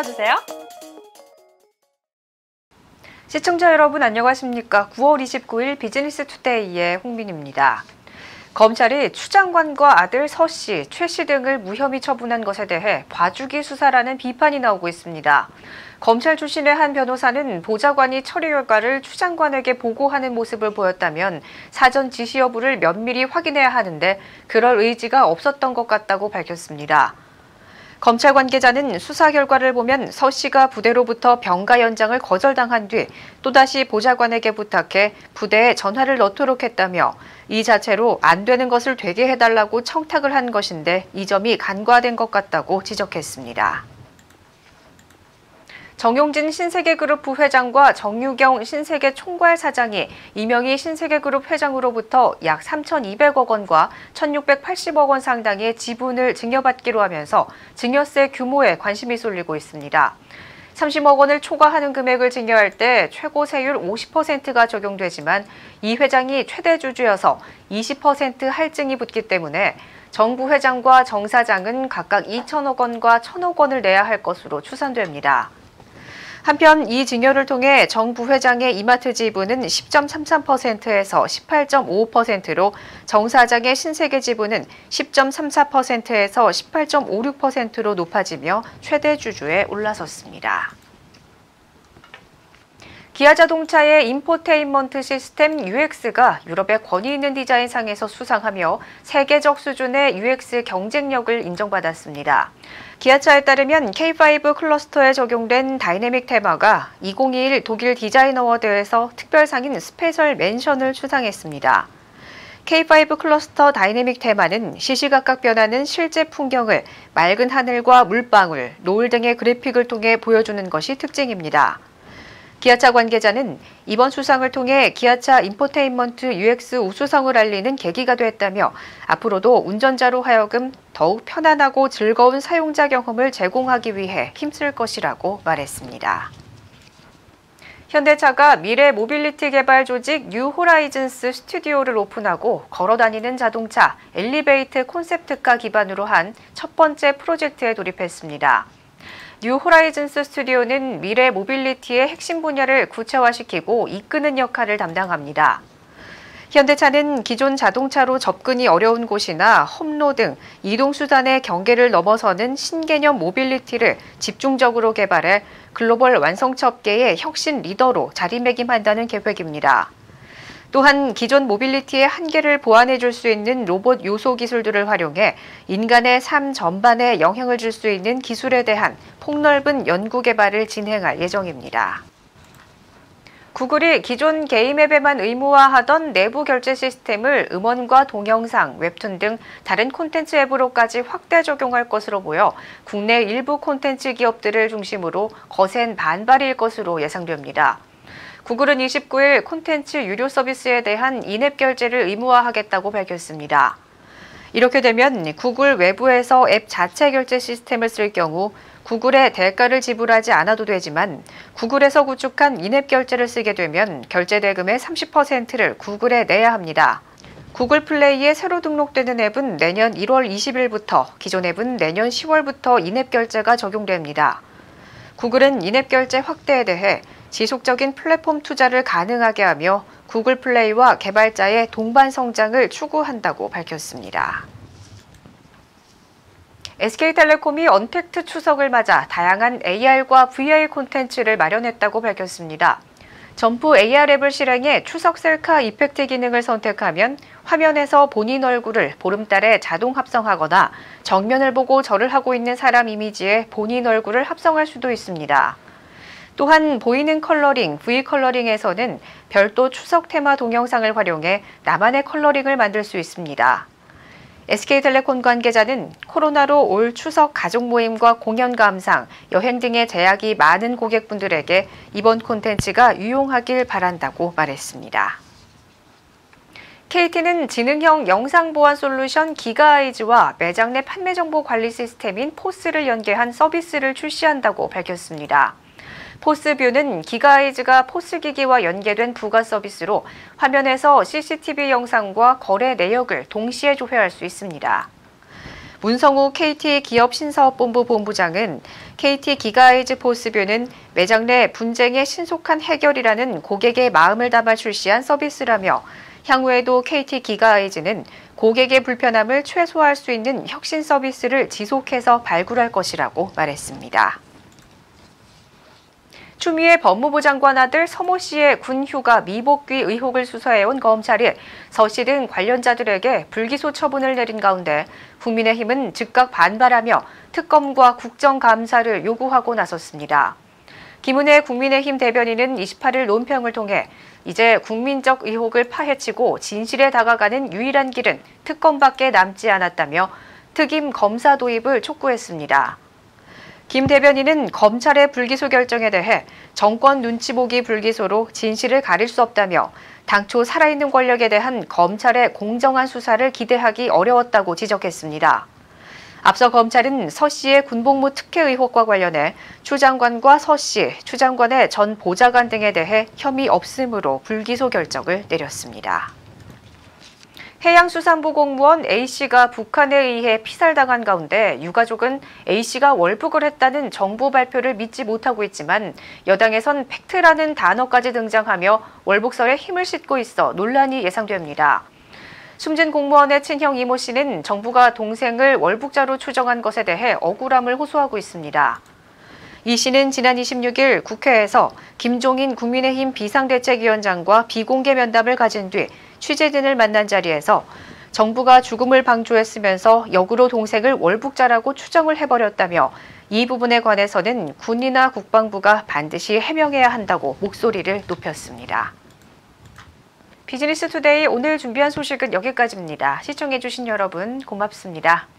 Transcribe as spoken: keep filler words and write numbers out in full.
눌러주세요. 시청자 여러분 안녕하십니까? 구월 이십구일 비즈니스 투데이의 홍민입니다. 검찰이 추 장관과 아들 서 씨, 최 씨 등을 무혐의 처분한 것에 대해 봐주기 수사라는 비판이 나오고 있습니다. 검찰 출신의 한 변호사는 보좌관이 처리 결과를 추 장관에게 보고하는 모습을 보였다면 사전 지시 여부를 면밀히 확인해야 하는데 그럴 의지가 없었던 것 같다고 밝혔습니다. 검찰 관계자는 수사 결과를 보면 서 씨가 부대로부터 병가 연장을 거절당한 뒤 또다시 보좌관에게 부탁해 부대에 전화를 넣도록 했다며 이 자체로 안 되는 것을 되게 해달라고 청탁을 한 것인데 이 점이 간과된 것 같다고 지적했습니다. 정용진 신세계그룹 부회장과 정유경 신세계 총괄 사장이 이명희 신세계그룹 회장으로부터 약 삼천이백억 원과 천육백팔십억 원 상당의 지분을 증여받기로 하면서 증여세 규모에 관심이 쏠리고 있습니다. 삼십억 원을 초과하는 금액을 증여할 때 최고 세율 오십 퍼센트가 적용되지만 이 회장이 최대 주주여서 이십 퍼센트 할증이 붙기 때문에 정 부회장과 정 사장은 각각 이천억 원과 천억 원을 내야 할 것으로 추산됩니다. 한편 이 증여를 통해 정 부회장의 이마트 지분은 십 점 삼삼 퍼센트에서 십팔 점 오오 퍼센트로 정 사장의 신세계 지분은 십 점 삼사 퍼센트에서 십팔 점 오육 퍼센트로 높아지며 최대 주주에 올라섰습니다. 기아자동차의 인포테인먼트 시스템 유엑스가 유럽의 권위 있는 디자인상에서 수상하며 세계적 수준의 유엑스 경쟁력을 인정받았습니다. 기아차에 따르면 케이 파이브 클러스터에 적용된 다이내믹 테마가 이천이십일 독일 디자인 어워드에서 특별상인 스페셜 멘션을 수상했습니다. 케이 파이브 클러스터 다이내믹 테마는 시시각각 변하는 실제 풍경을 맑은 하늘과 물방울, 노을 등의 그래픽을 통해 보여주는 것이 특징입니다. 기아차 관계자는 이번 수상을 통해 기아차 인포테인먼트 유엑스 우수성을 알리는 계기가 됐다며 앞으로도 운전자로 하여금 더욱 편안하고 즐거운 사용자 경험을 제공하기 위해 힘쓸 것이라고 말했습니다. 현대차가 미래 모빌리티 개발 조직 뉴 호라이즌스 스튜디오를 오픈하고 걸어다니는 자동차 엘리베이트 콘셉트카 기반으로 한 첫 번째 프로젝트에 돌입했습니다. 뉴 호라이즌스 스튜디오는 미래 모빌리티의 핵심 분야를 구체화시키고 이끄는 역할을 담당합니다. 현대차는 기존 자동차로 접근이 어려운 곳이나 험로 등 이동수단의 경계를 넘어서는 신개념 모빌리티를 집중적으로 개발해 글로벌 완성차 업계의 혁신 리더로 자리매김한다는 계획입니다. 또한 기존 모빌리티의 한계를 보완해 줄 수 있는 로봇 요소 기술들을 활용해 인간의 삶 전반에 영향을 줄 수 있는 기술에 대한 폭넓은 연구 개발을 진행할 예정입니다. 구글이 기존 게임 앱에만 의무화하던 내부 결제 시스템을 음원과 동영상, 웹툰 등 다른 콘텐츠 앱으로까지 확대 적용할 것으로 보여 국내 일부 콘텐츠 기업들을 중심으로 거센 반발일 것으로 예상됩니다. 구글은 이십구일 콘텐츠 유료 서비스에 대한 인앱 결제를 의무화하겠다고 밝혔습니다. 이렇게 되면 구글 외부에서 앱 자체 결제 시스템을 쓸 경우 구글에 대가를 지불하지 않아도 되지만 구글에서 구축한 인앱 결제를 쓰게 되면 결제 대금의 삼십 퍼센트를 구글에 내야 합니다. 구글 플레이에 새로 등록되는 앱은 내년 일월 이십일부터, 기존 앱은 내년 시월부터 인앱 결제가 적용됩니다. 구글은 인앱 결제 확대에 대해 지속적인 플랫폼 투자를 가능하게 하며 구글 플레이와 개발자의 동반 성장을 추구한다고 밝혔습니다. 에스케이텔레콤이 언택트 추석을 맞아 다양한 에이알과 브이아르 콘텐츠를 마련했다고 밝혔습니다. 점프 에이알 앱을 실행해 추석 셀카 이펙트 기능을 선택하면 화면에서 본인 얼굴을 보름달에 자동 합성하거나 정면을 보고 절을 하고 있는 사람 이미지에 본인 얼굴을 합성할 수도 있습니다. 또한 보이는 컬러링, 브이 컬러링에서는 별도 추석 테마 동영상을 활용해 나만의 컬러링을 만들 수 있습니다. 에스케이텔레콤 관계자는 코로나로 올 추석 가족 모임과 공연 감상, 여행 등의 제약이 많은 고객분들에게 이번 콘텐츠가 유용하길 바란다고 말했습니다. 케이티는 지능형 영상 보안 솔루션 기가아이즈와 매장 내 판매 정보 관리 시스템인 포스를 연계한 서비스를 출시한다고 밝혔습니다. 포스뷰는 기가아이즈가 포스기기와 연계된 부가 서비스로 화면에서 씨씨티비 영상과 거래 내역을 동시에 조회할 수 있습니다. 문성우 케이티 기업신사업본부 본부장은 케이티 기가에이즈 포스뷰는 매장 내 분쟁의 신속한 해결이라는 고객의 마음을 담아 출시한 서비스라며 향후에도 케이티 기가에이즈는 고객의 불편함을 최소화할 수 있는 혁신 서비스를 지속해서 발굴할 것이라고 말했습니다. 추미애 법무부 장관 아들 서모 씨의 군휴가 미복귀 의혹을 수사해온 검찰이 서 씨 등 관련자들에게 불기소 처분을 내린 가운데 국민의힘은 즉각 반발하며 특검과 국정감사를 요구하고 나섰습니다. 김은혜 국민의힘 대변인은 이십팔 일 논평을 통해 이제 국민적 의혹을 파헤치고 진실에 다가가는 유일한 길은 특검밖에 남지 않았다며 특임 검사 도입을 촉구했습니다. 김 대변인은 검찰의 불기소 결정에 대해 정권 눈치 보기 불기소로 진실을 가릴 수 없다며 당초 살아있는 권력에 대한 검찰의 공정한 수사를 기대하기 어려웠다고 지적했습니다. 앞서 검찰은 서 씨의 군복무 특혜 의혹과 관련해 추 장관과 서 씨, 추 장관의 전 보좌관 등에 대해 혐의 없음으로 불기소 결정을 내렸습니다. 해양수산부 공무원 A씨가 북한에 의해 피살당한 가운데 유가족은 A씨가 월북을 했다는 정부 발표를 믿지 못하고 있지만 여당에선 팩트라는 단어까지 등장하며 월북설에 힘을 싣고 있어 논란이 예상됩니다. 숨진 공무원의 친형 이모 씨는 정부가 동생을 월북자로 추정한 것에 대해 억울함을 호소하고 있습니다. 이 씨는 지난 이십육 일 국회에서 김종인 국민의힘 비상대책위원장과 비공개 면담을 가진 뒤 취재진을 만난 자리에서 정부가 죽음을 방조했으면서 역으로 동생을 월북자라고 추정을 해버렸다며 이 부분에 관해서는 군이나 국방부가 반드시 해명해야 한다고 목소리를 높였습니다. 비즈니스 투데이 오늘 준비한 소식은 여기까지입니다. 시청해주신 여러분 고맙습니다.